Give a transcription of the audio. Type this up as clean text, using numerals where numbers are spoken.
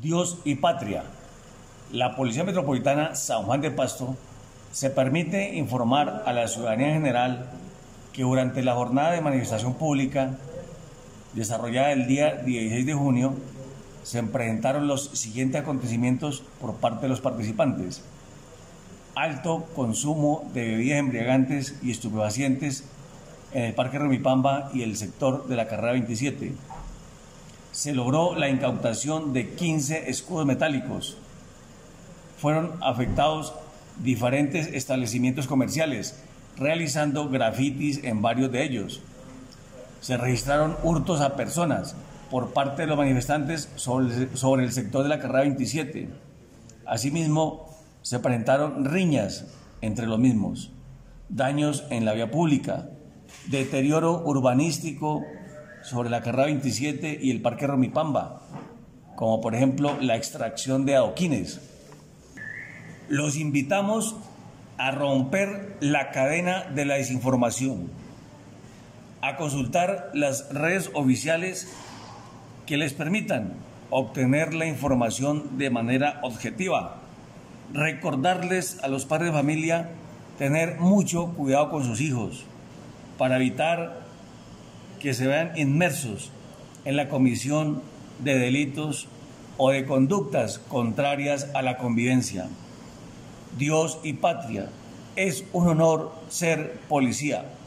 Dios y Patria. La Policía Metropolitana San Juan de Pasto se permite informar a la ciudadanía en general que durante la jornada de manifestación pública desarrollada el día 16 de junio se presentaron los siguientes acontecimientos por parte de los participantes: alto consumo de bebidas embriagantes y estupefacientes en el Parque Rumipamba y el sector de la Carrera 27. Se logró la incautación de 15 escudos metálicos. Fueron afectados diferentes establecimientos comerciales, realizando grafitis en varios de ellos. Se registraron hurtos a personas por parte de los manifestantes sobre el sector de la Carrera 27. Asimismo, se presentaron riñas entre los mismos, daños en la vía pública, deterioro urbanístico sobre la Carrera 27 y el Parque Rumipamba, como por ejemplo la extracción de adoquines. Los invitamos a romper la cadena de la desinformación, a consultar las redes oficiales que les permitan obtener la información de manera objetiva. Recordarles a los padres de familia tener mucho cuidado con sus hijos para evitar que se vean inmersos en la comisión de delitos o de conductas contrarias a la convivencia. Dios y Patria, es un honor ser policía.